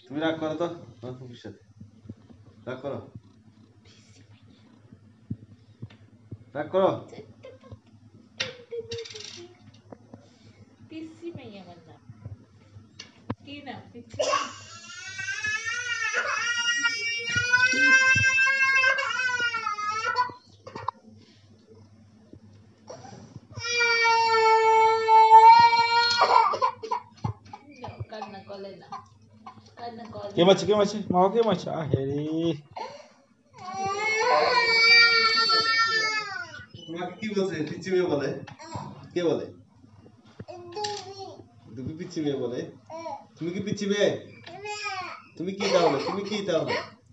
তুমি রাগ করো তো তোমার ফুপির সাথে, রাগ করো, রাগ করো। পিসি মাইয়া আমার নাম, কি নাম পিসি? কান্না করলে না, কান্না করলে কে মারছে, কে মারছে, মামা কে মারছে? আহে রে, তোমাকে কি বলছে? পিচ্চি মেয়ে বলে? কে বলে? তুমি পিচ্চি মেয়ে বলে? তুমি কি পিচ্চি মেয়ে? তুমি কি তাহলে? তুমি কি তাহলে?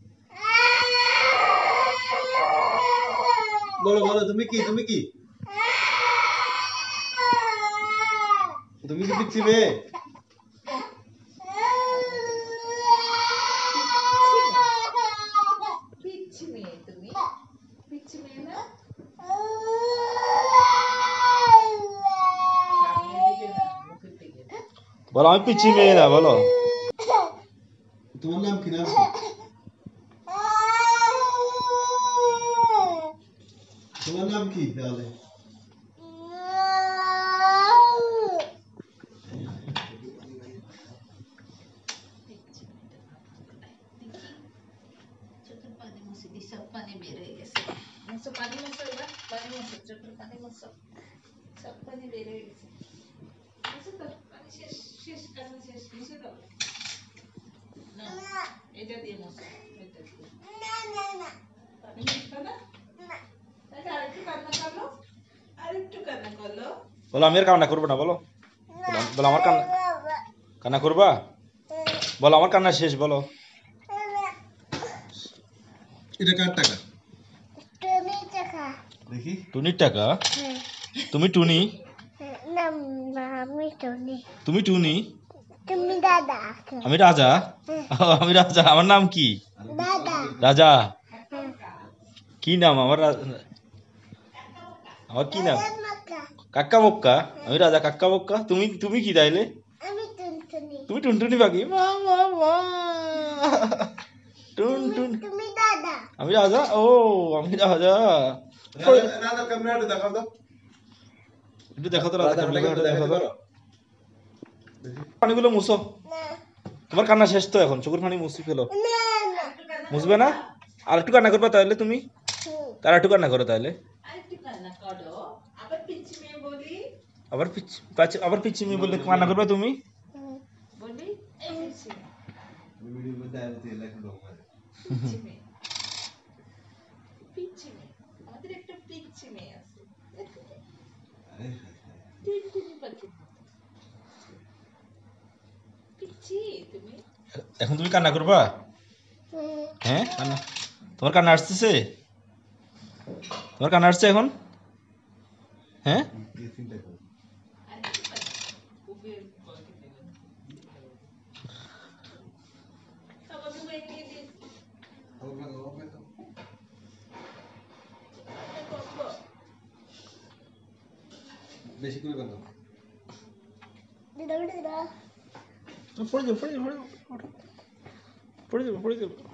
বলো বলো, তুমি কি? তুমি কি? তুমি কি পিচ্চি মেয়ে? পিচ্ছি মেয়ে, তুমি পিচ্ছি মেয়ে না? সামনের দিকে না, মুখের দিকে। বলো আমি পিচ্ছি মেয়ে না, বলো। তোমার নাম কি? নাম কি? তোমার নাম কি তাহলে? চোখের পানি মুছে দিই, সব পানি বের হয়ে গেছে। মুছো, পানি মুছো, এবার পানি মুছো, চোখের পানি মুছো, সব পানি বের হয়ে গেছে। মুছে দাও, পানি শেষ, শেষ, কান্না শেষ, মুছে দাও। না, এটা দিয়ে মুছো, এটা দিয়ে। পানি মুছবে না? তাহলে আরেকটু কান্না করলো, আরেকটু কান্না করলো। বলো আমি আর কান্না করবো না, বলো। বলো আমার কান্না, কান্না করবা? বলো আমার কান্না শেষ, বলো। এটা কার টাকা? দেখি। টুনির টাকা? তুমি টুনি? তুমি টুনি? আমি রাজা? আমি রাজা, আমার নাম কি? রাজা? কি নাম আমার? আমার কি নাম? কাক্কা বক্কা? আমি রাজা কাক্কা বক্কা? তুমি তুমি কি তাইলে? তুমি টুনটুনি পাখি? মা মা মা, টুনটুন। আমি রাজা? ও আমি রাজা। রাজার ক্যামেরাটা দেখাও তো। একটু দেখো তো রাজা ক্যামেরাটা দেখো তো। দেখো। পানিগুলো মুছো। তোমার কান্না শেষ তো এখন, চোখের পানি মুছি ফেলো। মুছবে না? আর একটু কান্না করবে তাহলে তুমি? তার একটু কান্না করো তাহলে। আরেকটু কান্না করো, আবার পিচ্ছি মেয়ে বলি, আবার আবার পিচ্ছি মেয়ে বললে কান্না করবে তুমি? বলি এই পিচ্ছি মেয়ে, ভিডিও করতে আইতে লেখা দাও মানে। পিচ্ছি মেয়ে, পিচ্ছি মেয়ে, আমাদের একটা পিচ্ছি মেয়ে আছে, টিনটিনি পাখির মতো। পিচ্ছি তুমি? এখন তুমি কান্না করবা? হ্যাঁ কান্না, তোমার কান্না আসতেছে? তোমার কান্না আসছে এখন? হ্যাঁ কি চিন্তা করো? আরেকটু কান্না, বুকের বলকে দেবে। আমাকে ভেঙে দিস, কান্না করবো। বেশি করে বাঁধো। পড়ে যাবো, পড়ে যাবো, পড়ে যাবো, পড়ে যাবো, পড়ে যাবো।